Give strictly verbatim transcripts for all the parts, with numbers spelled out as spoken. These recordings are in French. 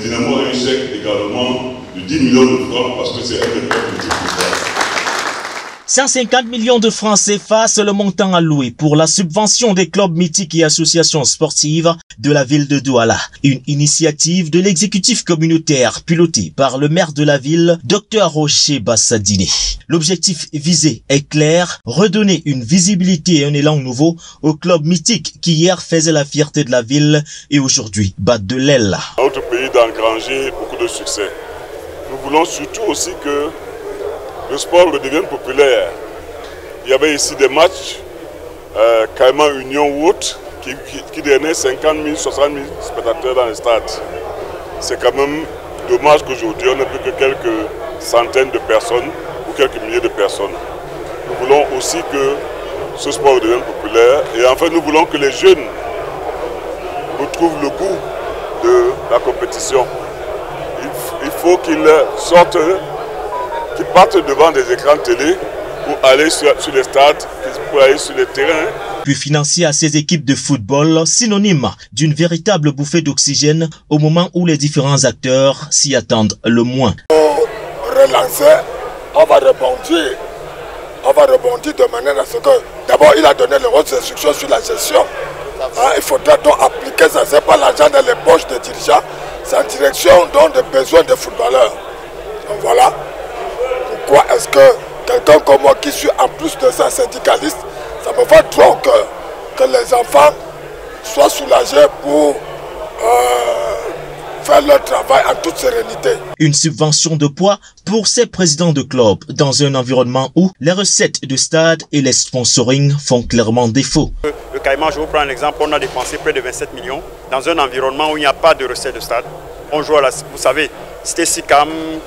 Finalement, un chèque également de dix millions de francs parce que c'est un des petits cent cinquante millions de francs C F A, c'est le montant alloué pour la subvention des clubs mythiques et associations sportives de la ville de Douala. Une initiative de l'exécutif communautaire pilotée par le maire de la ville, Docteur Rocher Bassadini. L'objectif visé est clair, redonner une visibilité et un élan nouveau aux clubs mythiques qui hier faisaient la fierté de la ville et aujourd'hui battent de l'aile. Notre pays d'engranger beaucoup de succès. Nous voulons surtout aussi que le sport redevienne populaire. Il y avait ici des matchs, euh, Caïman Union ou autres, qui, qui, qui donnaient cinquante mille, soixante mille spectateurs dans les stades. C'est quand même dommage qu'aujourd'hui on n'ait plus que quelques centaines de personnes ou quelques milliers de personnes. Nous voulons aussi que ce sport devienne populaire et enfin nous voulons que les jeunes retrouvent le goût de la compétition. Il, il faut qu'ils sortent, qui partent devant des écrans de télé pour aller sur, sur les stades, pour aller sur les terrains. Puis financer à ces équipes de football, synonyme d'une véritable bouffée d'oxygène au moment où les différents acteurs s'y attendent le moins. Pour relancer, on va rebondir. On va rebondir de manière à ce que, d'abord, il a donné les hautes instructions sur la gestion. Hein, il faudra donc appliquer ça. Ce n'est pas l'argent dans les poches des dirigeants, c'est en direction donc des besoins des footballeurs. Donc voilà. Pourquoi est-ce que quelqu'un comme moi qui suis en plus de ça syndicaliste, ça me fait trop que, que les enfants soient soulagés pour euh, faire leur travail en toute sérénité. Une subvention de poids pour ces présidents de clubs dans un environnement où les recettes de stade et les sponsoring font clairement défaut. Le Caïman, je vous prends un exemple, on a dépensé près de vingt-sept millions dans un environnement où il n'y a pas de recettes de stade. On joue à la, vous savez, c'était Sicam,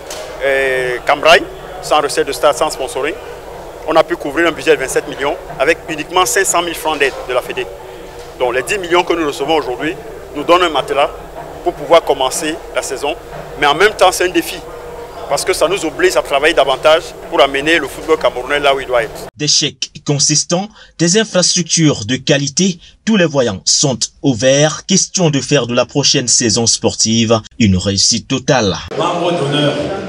euh, Cambrai, sans recette de stade, sans sponsoring. On a pu couvrir un budget de vingt-sept millions avec uniquement cinq cent mille francs d'aide de la Fédé. Donc les dix millions que nous recevons aujourd'hui nous donnent un matelas pour pouvoir commencer la saison. Mais en même temps, c'est un défi parce que ça nous oblige à travailler davantage pour amener le football camerounais là où il doit être. Des chèques consistants, des infrastructures de qualité, tous les voyants sont au vert. Question de faire de la prochaine saison sportive une réussite totale. Membre d'honneur.